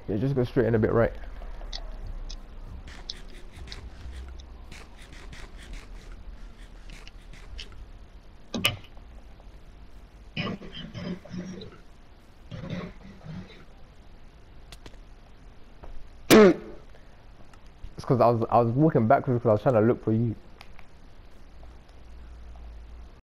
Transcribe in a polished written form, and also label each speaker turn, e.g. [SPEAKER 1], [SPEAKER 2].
[SPEAKER 1] Yeah, just go straight in a bit right. It's because I was walking backwards because I was trying to look for you.